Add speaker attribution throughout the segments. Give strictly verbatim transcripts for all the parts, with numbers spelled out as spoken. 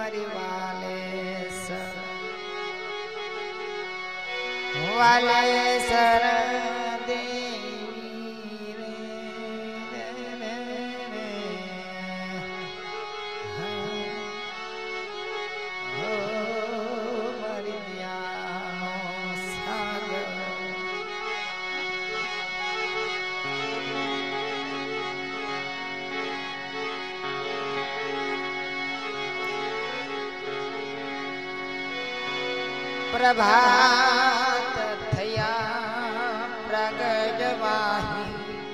Speaker 1: मरी वाले सर वाले सर देवी रे रे रे रे हो मरी दियानो सागर प्रभात थया प्रगटवाही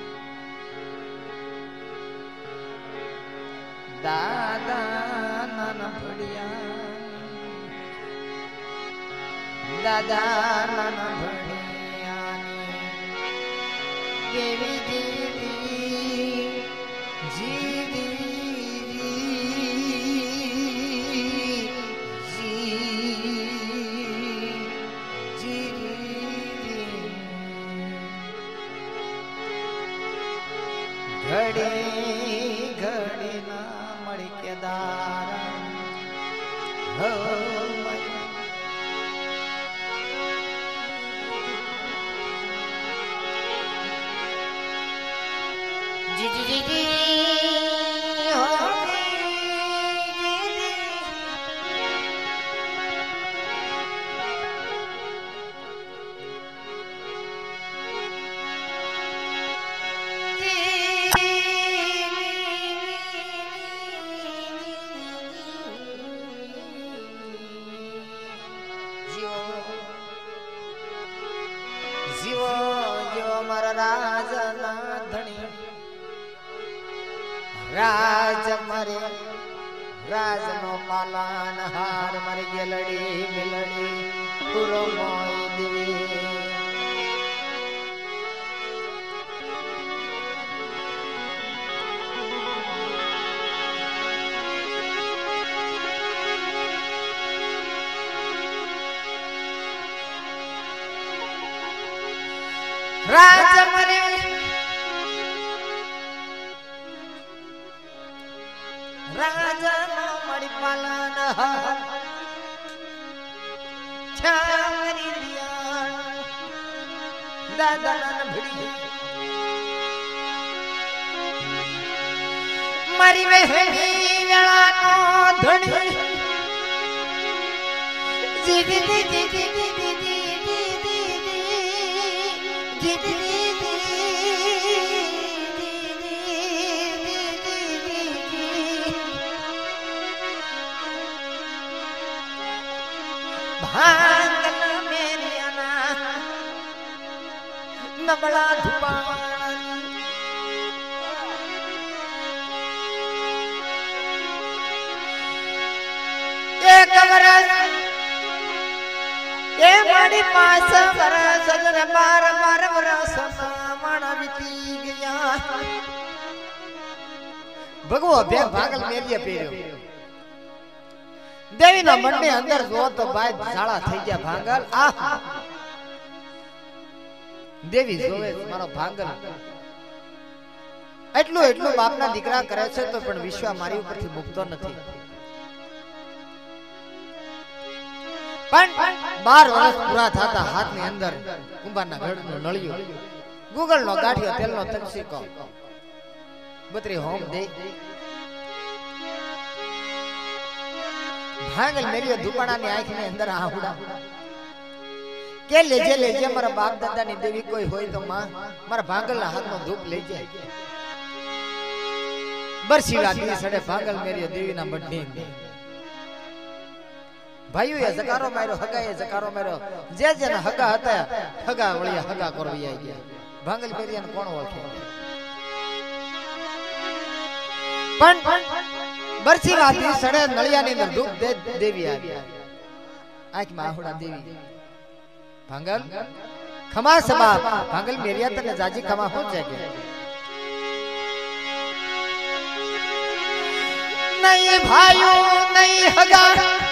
Speaker 1: दादा नन भड़िया दादा नन भड़ियानी देवी देवी जी घड़ी घड़ी ना मड़ी के दारा हो जी जी जी जी हो जीवो जीवो मारा राजना धनी राज मरे राजनो पालन हार मर गेलड़ी मिलड़ी पुरो मोय देवी राज मरे राजा नो मड़ी पालन छामरी दिया दादा नन भिड़ी मरी वेहनी वेला नो धणी जी जी जी जी जी भांगल मेरियाना नबला धुपान एक बरस ए बड़ी पास बरस जन बार बार बरस मन बीती गया भगवो अभ्या भांगल मेरिया पेर्यो देवी ना मन ने अंदर जो तो बाय झाड़ा થઈ ગયા ભાંગલ આ દેવી જોવે મારો ભાંગલ એટલું એટલું બાપના દીકરા કરે છે તો પણ વિશ્વા મારી ઉપરથી મુક્તો નથી પણ બાર વર્ષ પૂરા થાતા હાથની અંદર કુંભારના ઘડનો નળિયો ગૂગલનો ગાંઠિયો તેલનો તકસીકો બત્રી હોમ દે भांगल मेरी दुपाना ने आंख ने अंदर आहुड़ा के लेजे लेजे मारा बाप दादा ने देवी कोई होय तो मां मारा भांगल ना हाथ में धूप ले जाए बरसी लागी सड़े भांगल मेरी देवी ना बड्डी भाईओ ये जकारो मारो हगा ये जकारो मारो जे जे ना हगा हता हगा वळिया हगा करवी आई गया भांगल मेरी ने कोण ओळखे पण बरसी वाती सड़े नलिया ने अंदर धूप दे देवी आ गया आंख में आहुड़ा देवी भांगल खमा सबा भांगल मेरिया तने जाजी खमा हो जागे नहीं भाइयों नहीं हगा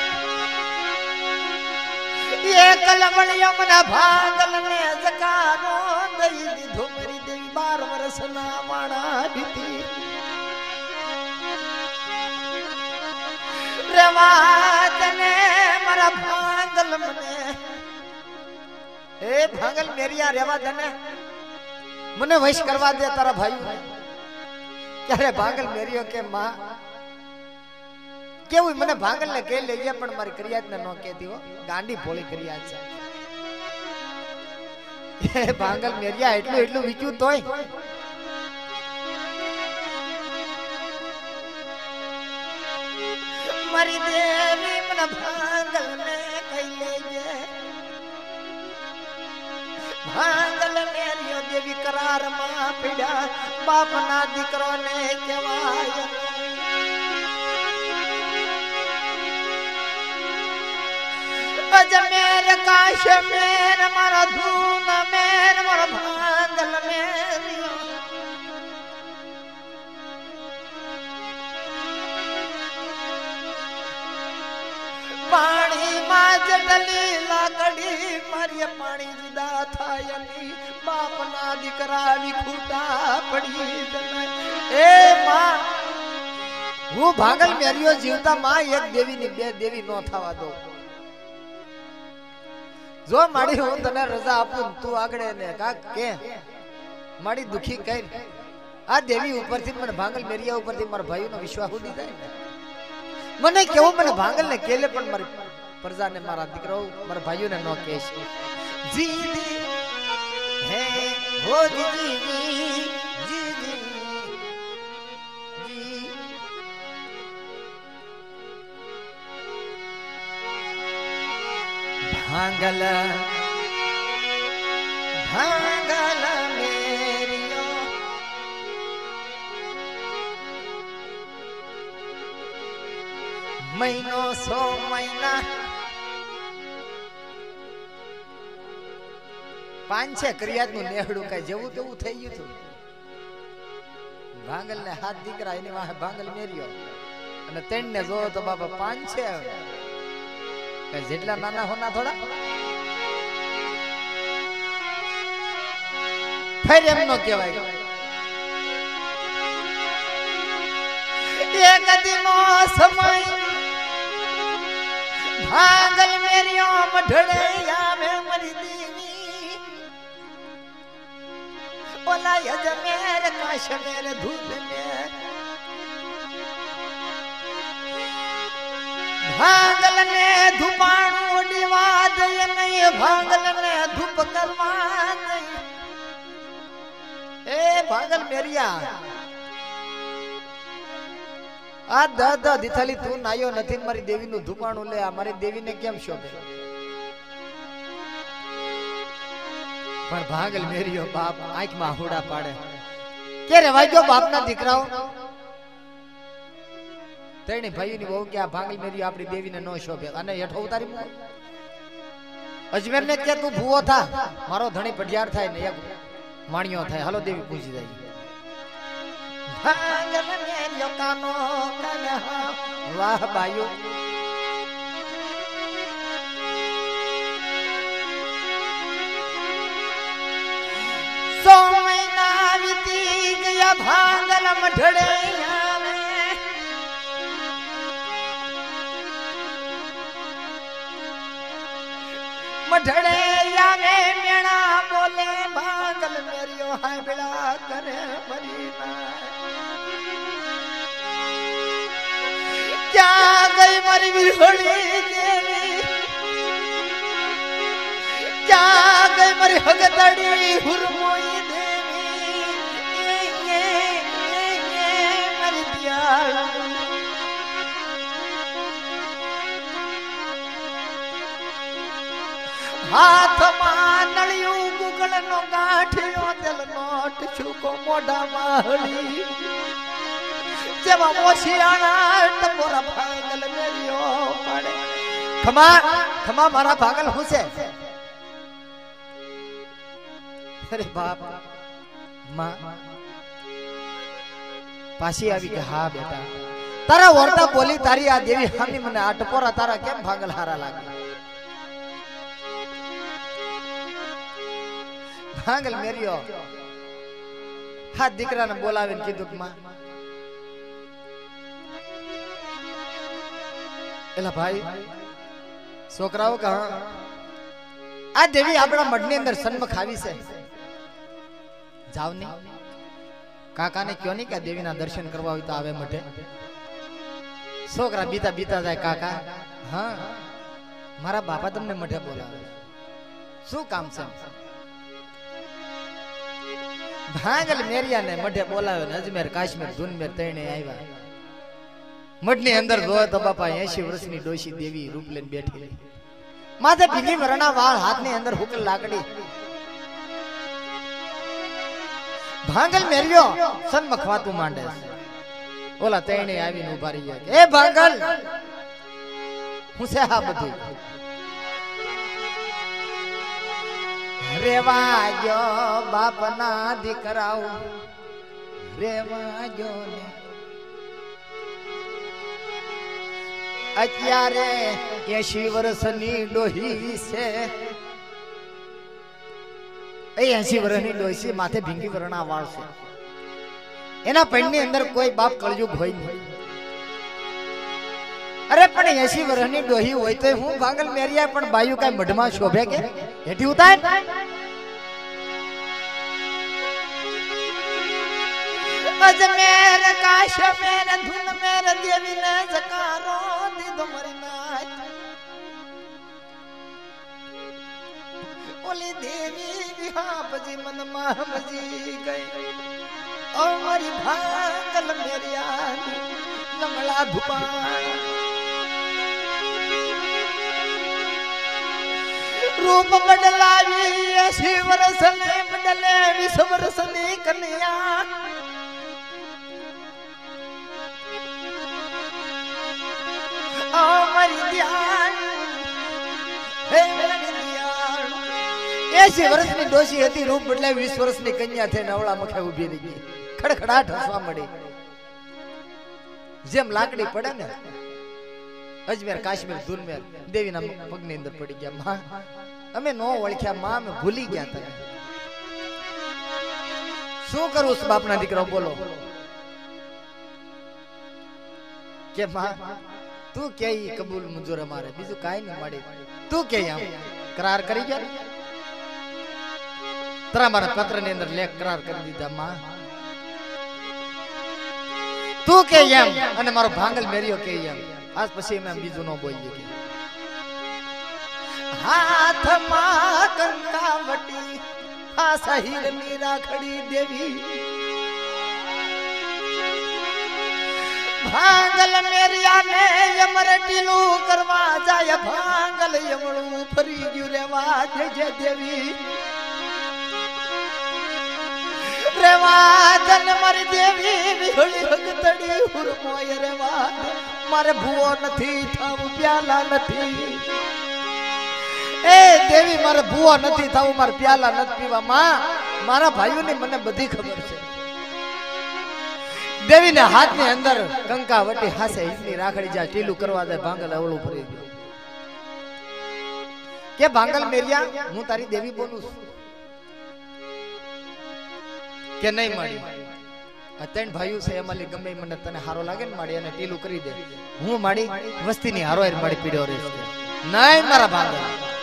Speaker 1: ये कलमणियों मना भांगल ने जकारो दई दी धुमरी देवी बार वर्ष ना माणा बीती રેવા તને મારા ભાંગલ મને એ ભાંગલ મેરિયા રેવા તને મને વશ કરવા દે તારા ભાઈ ક્યારે ભાંગલ મેરિયો કે માં કેવું મને ભાંગલ ને કહી લેજે પણ મારી ક્રિયાત ને ન કહેતી હો ગાંડી ભોળી ક્રિયાત છે એ ભાંગલ મેરિયા એટલું એટલું વિચ્યું તોય મારી દેવી મને ભાંગલ ને કહી લેજે ભાંગલ મેરિયો દેવી કરાર માં પીડા બાપ ના દીકરો ને કહેવાય અજમેર કાશ્મીર મારો ધૂન મેર મારો ભાંગલ મેરિયો પાણી માં જટલી લાકડી મારી પાણી જુદા થાય ની બાપ ના દીકરા વિખૂટા પડી જનાય એ માં હું ભાંગલ મેરિયો જીવતા માં એક દેવી ની બે દેવી નો થવા દો જો માડી હું તને રજા આપું તું આગળ ને કાક કે માડી દુખી કઈ આ દેવી ઉપરથી મને ભાંગલ મેરિયા ઉપરથી મારા ભાઈઓનો વિશ્વાસ ઉડી જાય ને મને કેવું મને ભાંગલ ને કેલે પણ મારી પ્રજા ને મારા દીકરાઓ મારા ભાઈઓ ને નો કહેશ જીદી હે હો જીદી જીદી જી ભાંગલ ભાંગલ મેરિયો મહિનો સો મહિના પાંચે ક્રિયાત નું નેહડું કઈ જેવું તેવું થઈ ગયું હતું ભાંગલ ને હાથ દીકરા એની વાહે ભાંગલ મેર્યો અને ત્રણ ને જો તો બાબા પાંચ છે જેટલા નાના હોના થોડા ફેર એમ નો કહેવાય એક દિનો સમય ભાંગલ મેરિયો મઢડે આવે મરી દેવી ઓલા યજમેર કાશ્મીર ધૂત મે ભાંગલ ને ધુપાણું ઉડીવા દે નહીં ભાંગલ ને ધૂપ કરવા નહીં એ ભાંગલ મેરિયા આ દ દ દિથાલી તું નાયો નથી મારી દેવી નું ધુપાણું લે મારી દેવી ને કેમ શોભે પણ ભાંગલ મેરિયો બાપ આંખમાં હોડા પાડે કે રેવાઈ ગયો બાપ ના દીકરાઓ તેણી ભાઈ ની બહુ કે આ ભાંગલ મેરિયો આપણી દેવી ને નો શોભે અને હેઠો ઉતારી મૂકો અજમેર ને કે તું ભૂવો થા મારો ધણી પઢિયાર થાય ને એક માણિયો થાય હાલો દેવી પૂછી જાય ભાંગલ મેરિયો કાનો કાને વાહ બાયો સો મહિના વીતી ગયા ભાંગલ મઢડે આવે મઢડે આવે મેણા બોલે ભાંગલ મેરિયો હાય બેડા કરે મરી ના ક્યાં ગઈ મારી વિરહળી દેવી ક્યાં ગઈ મારી હગતડી હુરમોઈ દેવી મારી દિયાળ હાથમાં નળિયું ગુગળ નો ગાંઠિયો તેલ નોટ છૂકો મોઢામાં હળી જેવા મોશિયાણા ટપોરા ભાંગલ મેરિયો પાડે ખમા ખમા મારા ભાંગલ હું છે અરે બાપ માં પાછી આવી કે હા બેટા તારા વર્તા બોલી તારી આ દેવી હામી મને આ ટપોરા તારા કેમ ભાંગલ હારા લાગે ભાંગલ મેરિયો હા દીકરાને બોલાવીને કીધું કે માં एला भाई छोकराओ कहा आ देवी अपना मठनी अंदर सन्मुख आवी से जाओ नहीं काका ने क्यों नहीं क्या देवी ना दर्शन करवा तो आवे मठे छोकरा बीता बीता जाए काका हाँ मारा बापा तुमने मठे बोला शू काम से भांगल मेरिया ने मठे बोलावे ने अजमेर काश्मीर धुन में तैणे आया मठनी अंदर जो तो बापा एशी वर्षनी डोशी देवी रूप लेन बैठी माथे भीगी वरणा वाळ हाथ ने अंदर हुकल लाकड़ी भांगल मेरियो सन्मुख वातू मांडे ओला तैणे आवीने उभा रही गया ए भांगल हूं से हा बधु रेवाजो बापना दीकराओ रेवाजो ने अत्यारे एशी वर्षनी डोही से एशी वर्षनी डोही से माथे भींगी वरणा वाळ से एना पेड़नी अंदर कोई बाप कलयुग होय नहीं अरे पण एशी वर्षनी डोही होय तो हूं भांगल मेरिया पण बायु काय मढमा शोभे के हेठी उतार अजमेर काश्मीर धुन मेर देवी ने जकारो दी तुम्हारी नाच ओली देवी विहाप जी मन माम जी गई ओ मारी भांगल मेरिया नमला धुपा रूप बदलावी ऐसी वर्षने बदले विश्व वर्षनी कन्या ओ मरी ध्यान हे मरी ध्यान ऐसी वर्षनी डोशी हती रूप बदले विश्व वर्षनी कन्या थे नवला मुखे उभी रही खड़खड़ाट हसवा मड़ी जेम लाकड़ी पड़े ने अजमेर काश्मीर धुन में देवी ना पगनी अंदर पड़ी गया मां अमे नो ओळख्या मां में भूली गया तने शू करू उस बाप ना दीकरो बोलो के मां तू के ही कबूल मंजूर हमारे बीजू काई नहीं माड़ी तू के हम करार करी गया तरा मारा पत्र ने अंदर लेख करार कर दीदा मां तू के हम अने मारो भांगल मेरियो के हम आज पछी मैं बीजू नो बोलिए के हाथ मां कंकावटी आ सहीर मीरा खड़ी देवी भांगल मेरिया ने यमर टीलू करवा जाय भांगल यमड़ू फरी गयो रेवा जे देवी रेवा जन मर देवी विहड़ी भगतड़ी हुर मोय रेवा मारे भुओ नथी थाव प्याला नथी ए देवी मारे भुओ नथी थाव मार प्याला नथ पीवा मां मारा भाईओ ने मने बधी खबर छे देवी ने हाथ ने अंदर कंकावटी हासे इतनी राखड़ी जा टीलू करवा दे भांगल अवळू भरी गयो के भांगल मेरिया हूं तारी देवी बोलू के नहीं माड़ी अतन भाईओ से अमली गमे मने तने हारो लागे ने माड़ी अने टीलू करी दे हूं माड़ी वस्ती नी हारो माड़ी पीड्यो रे नहीं मारा भांगल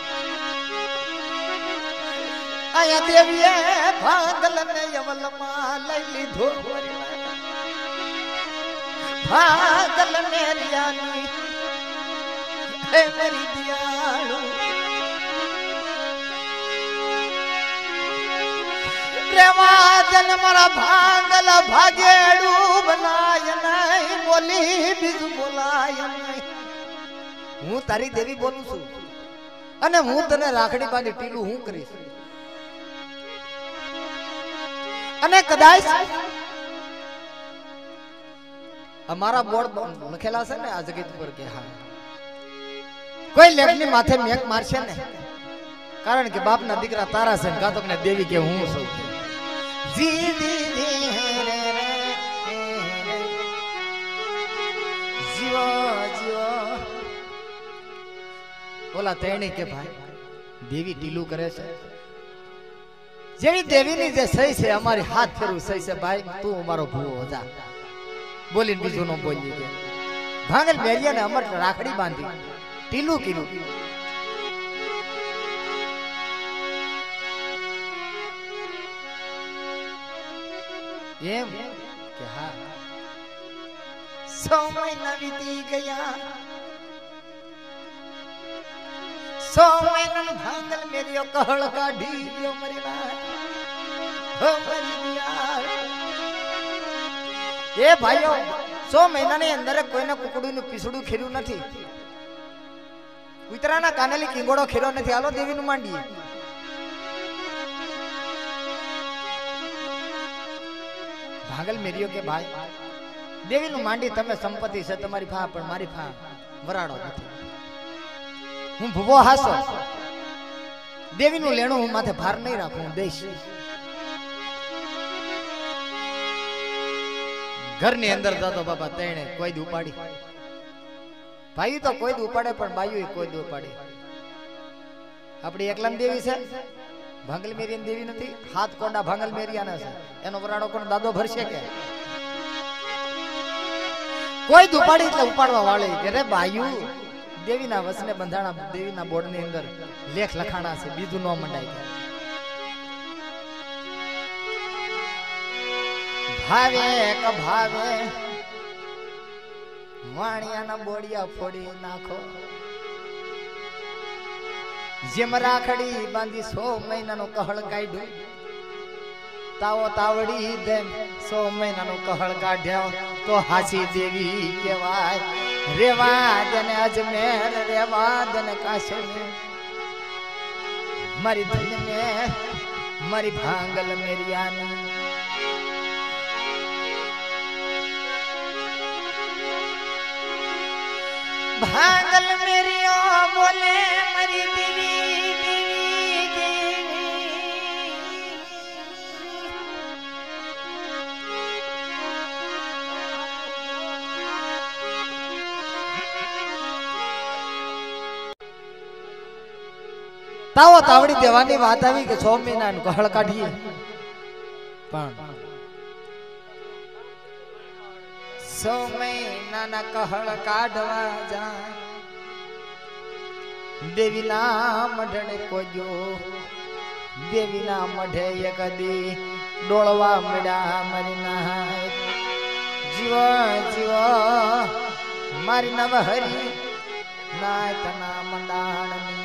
Speaker 1: आया देवीए भांगल ने यवल मां लई लीधो भांगल मेरिया नी हे मेरी दियाळू रेवाजन मारा भांगल भागेड़ू बनाय नहीं बोली बीज बोलाय नहीं हूं तारी देवी बोलू छू अने हूं तने राखड़ी बांधी टीलू हूं करीश अने कदाच हमारा बोर्ड लखेला छे ने आ जगत पर के हां कोई लेखनी माथे मेक मारशे ने कारण के बाप ना दीकरा तारा से का तो ने देवी के हूं सौ जी जी जी रे रे जीवा जीवा बोला तेणी के भाई देवी टीलू करे छे जेवी देवी नी जे सही से हमारी हाथ फेरू सही से भाई तू हमारो भूओ हो जा बोलीन बीजो नो बोली के भांगल मेरिया ने अमर राखड़ी बांधी टीलू कीरू एम के हाँ सौ महीना बीती गया सौ महीना भांगल मेरियो कहल काढ़ी दियो मरी ना हो मरी दिया ए भाइयों सौ महीना ने अंदर कोई ना कुकड़ू नु पीसड़ू खेरू नहीं उतराना कानेली किंगोड़ो खेरो नहीं हालो देवी नु मांडीए भागल मेरियो के भाई देवी नु मांडी तमे संपत्ति से तुम्हारी फा पर मारी फा वराड़ो नहीं हूँ भूवो हासो देवी नु लेणु हूँ माथे भार नहीं राखू देश घर ने अंदर जातो बाबा तेणे कोई दी उपाड़ी भाई तो कोई दी उपाड़े पर बायु कोई दी उपाड़ी अपनी एकलम देवी से भांगल मेरी देवी नहीं हाथ कोंडा भांगल मेरी आना से एनो वराड़ो कोण दादो भरसे के कोई दी उपाड़ी એટલે ઉપાડવા વાળી કે રે બાયુ देवी ना वसने बंधाणा देवी ना बोर्ड ने अंदर लेख लखाणा से बीजू नो मंडाई भावे क भावे वाणिया ना बोडिया फोड़ी नाखो जेम राखड़ी बांधी सौ महीना नो कहल काढ्यो तावो तावड़ी दे सौ महीना नो कहल काढ्यो तो हासी देवी केवाय रेवादन अजमेर रेवादन काश्मीर मरी धन में मरी भांगल मेरियानी भांगल मेरियो बोले मरी देवी देवी देवी तावो तावड़ी देवानी बात आई कि छह महीना कहल काढ़ीए सौ महीना न कहल काढ़वा जा देवी ना मढ़ने को जो देवी ना मढ़े ये कदी डोलवा मिड़ा मरी ना जीव जीव मारी नव हरी ना तना मंडाणी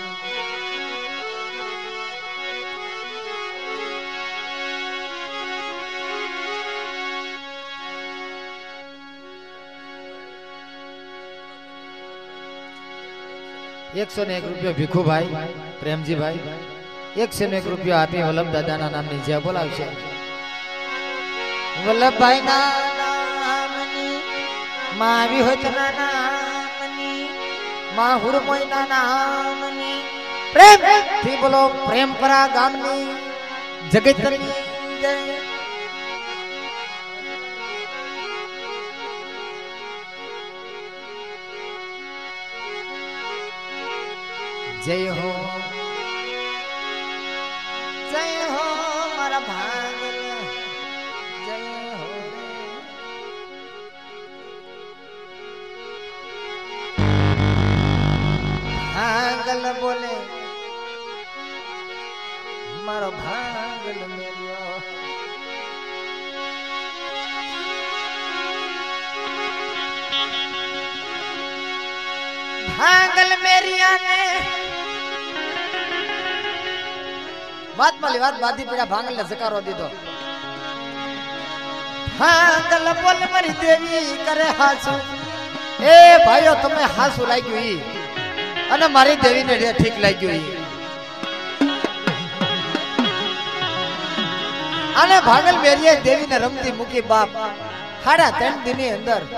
Speaker 1: एक सौ एक रुपया भीखू भाई प्रेमजी भाई एक सौ एक रुपया आपी वल्लभ दादा ना नाम नी जय बोलावशे वल्लभ भाई ना नामनी मावी होत ना नामनी माहुर मोय ना नामनी प्रेम थी बोलो प्रेम परा गामनी जगतनी जय जय हो जय हो मारा भांगल जय हो भांगल बोले मारो भांगल मेरियो भांगल मेरिया ने बात माली बात बाधी पीड़ा भांगल ने जकारो दी दो भांगल बोल मरी देवी करे हासु ए भाइयों तुम्हें हासु लागी हुई अने मारी देवी ने ठीक लागी हुई अने भांगल मेरिया देवी ने रमती मुकी बाप हाड़ा तीन दिन अंदर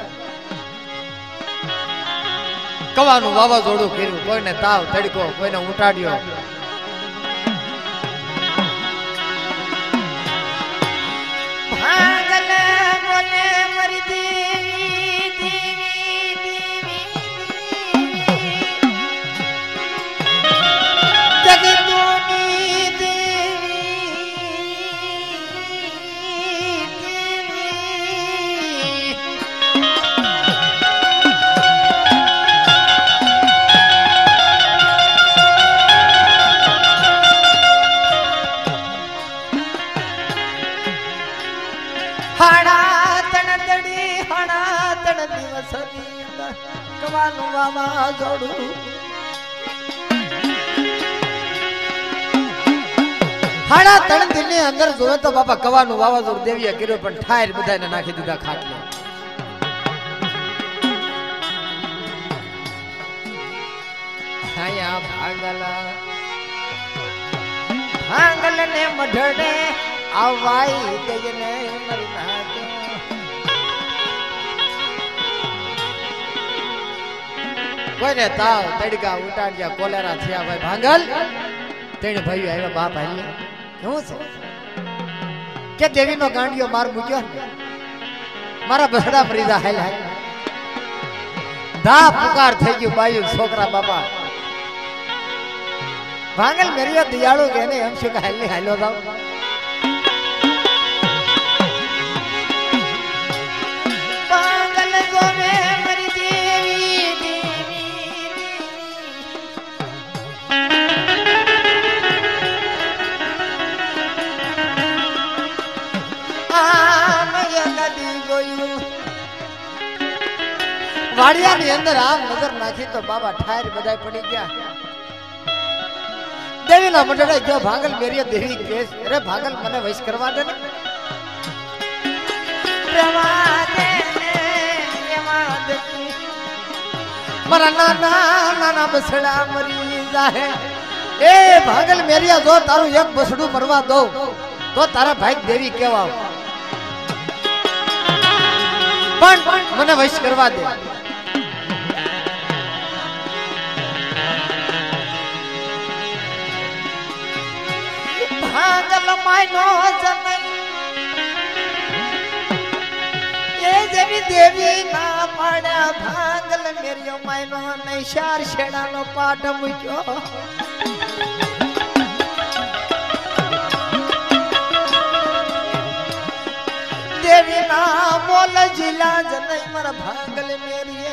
Speaker 1: कवानु वावाजोड़ू कर्यु कोई ने ताव तड़को कोई ने उठाड्यो भांगल बोले मरी देवी देवी देवी जगदोनी देवी देवी हाड़ा तणतड़ी हाड़ा तण दिवस कवानु वावा जोड़ू हाड़ा तण दिन ने अंदर जोए तो बाबा कवानु वावा जोड़ देविया गिरो पण ठायर बधाने नाखी दीधा खाटले हाया भांगला भांगल ने मढड़े आवाई गजने मरना के कोई ने ताव तड़का उठाड़ गया कोलेरा थिया भाई भांगल तेने भाई आया बाप आया क्यों से के देवी नो गांडियो मार मुक्यो मारा बसड़ा फरीदा है है दा पुकार થઈ ગયું બાયુ છોકરા બાપા ભાંગલ મેરિયો દિયાળો કેને એમ શું કે હાલી હાલો જાવ ભાંગલ ગોમે મરી દેવી દેવી वाड़िया ની અંદર આમ નજર નાખી તો બાબા ઠાયર બધાય પડી ગયા દેવી નો મડડે જો ભાંગલ મેરિયો દેવી કેસ અરે ભાંગલ મને વૈશ કરવા દે ને પ્રવાદે પ્રવાદે મરા નાના નાના બસડા મરી જાહે એ ભાંગલ મેરિયા જો તારું એક બસડું મરવા દો તો તારા ભાઈ દેવી કેવા પણ મને વૈશ કરવા દે भांगल मायनो जनन ये देवी देवी ना पाड़ा भांगल मेरियो मायनो नहीं शार छेड़ा नो पाट मुक्यो देवी ना बोल जिला जनई मर भांगल मेरिए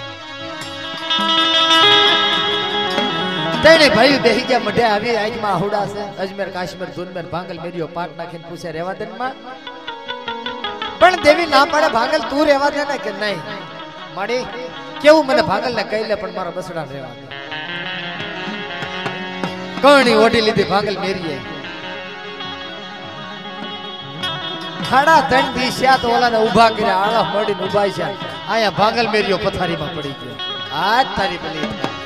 Speaker 1: तेने भाई बेही गया मढे आवी आज में आहुड़ा से अजमेर काश्मीर धुनमेर भांगल मेरियो पाट नाखीन पूछे रेवा देन में पण देवी ना पड़े भांगल तू रेवा दे ने के नहीं माड़ी केवू मने भांगल ने कही ले पण मारो बसड़ा रेवा दे कोणी ओडी लीधी भांगल मेरिए खड़ा तण दिशा तो ओला ने उभा करे आळा मोडी उभा छे आया भांगल मेरियो पथारी में पड़ी गयो आज तारी बली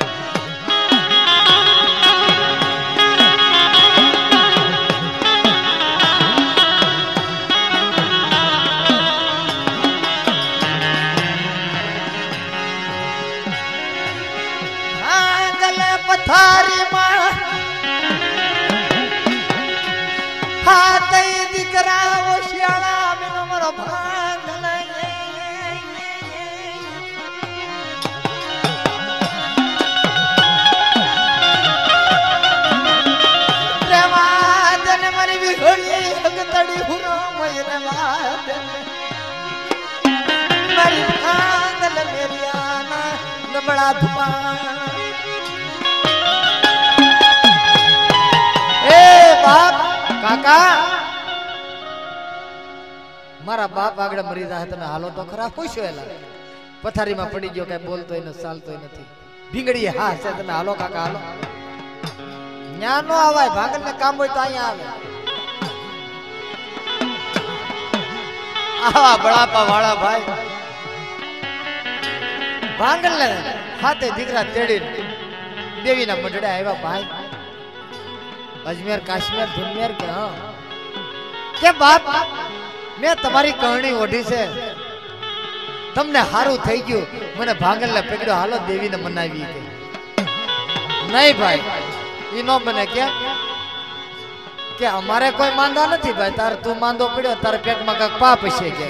Speaker 1: थारी मां हाथ दिकरा वो श्याला में मरो भांगल रेवादन मरी बिघड़ी हगतड़ी हुरो मय रेवादन मरी भांगल मेरियाना नबड़ा धुपा बाप काका मारा बाप आगड़े मरी जाए तमे हालो तो खरा खुश होएला पथारी में पड़ी गयो के बोलतो इ न चालतो નથી ભીંગડી હા છે તમે હાલો કાકા હાલો ન્યા નો આવાય ભાગલ ને કામ હોય તો અહીંયા આવે આવા બળાપા વાળા ભાઈ ભાગલ ને હાથે દીકરા તેડી દેવી ના મઢડે આવ્યા ભાઈ अजमेर काश्मीर धुनमेर के हाँ के बाप मैं तुम्हारी कहानी ओढ़ी से तमने हारू થઈ ગયું મને ભાંગલ ને પકડ્યો હાલો દેવી ને મનાવી કે नहीं भाई ई नो बने क्या के हमारे कोई मांदा नहीं भाई तार तू मांदो पड़ो तार पेट में का पाप छे के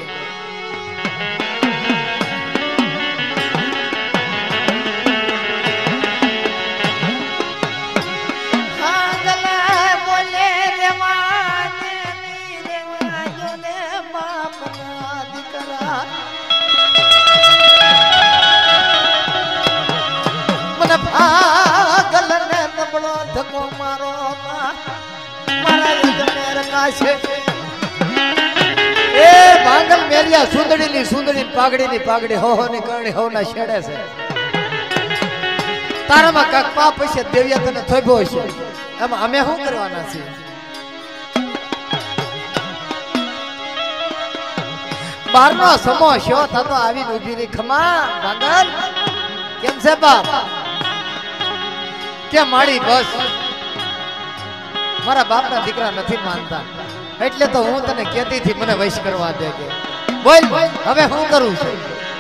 Speaker 1: भांगल મેરિયા સુંદડીની સુંદડી પાઘડીની પાઘડી હો હો ની કરણી હો ના છેડે છે તારામાં કાક પાપ હશે દેવિયા તને થોભો હશે એમાં અમે શું કરવાના છીએ બારનો સમો શો થતો આવીને ઊભી રહી ખમા ભાગલ કેમ છે બાપ કે માડી બસ મારા બાપના દીકરા નથી માનતા એટલે તો હું તને કહેતી થી મને વૈશ કરવા દે કે બોલ હવે હું કરું છું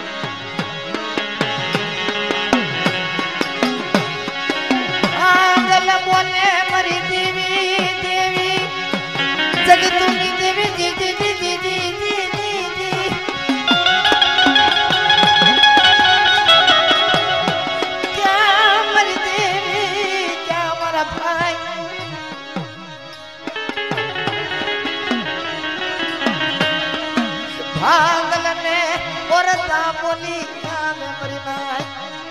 Speaker 2: આંગલ બોલે મારી દેવી દેવી જગતની દેવી જી જી જી જી જી જી જી ક્યાં મારી દેવી ક્યાં મારા ભાઈ ભાગલ ને ઓરતા બોલી આવે મારી ભાઈ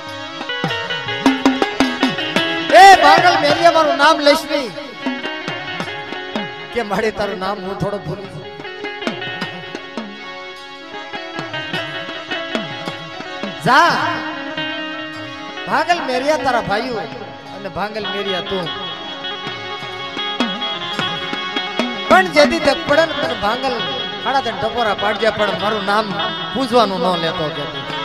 Speaker 1: એ ભાગલ મેરિયા મારું નામ લઈશ નહીં કે મારે તારું નામ હું થોડો ભૂલી છું જા ભાગલ મેરિયા તારા ભાઈઓ અને ભાગલ મેરિયા તું પણ જેથી તક પડે ને ભાગલ ખાડા તને ટકોરા પાડજે પણ મારું નામ પૂછવાનું ન લેતો કે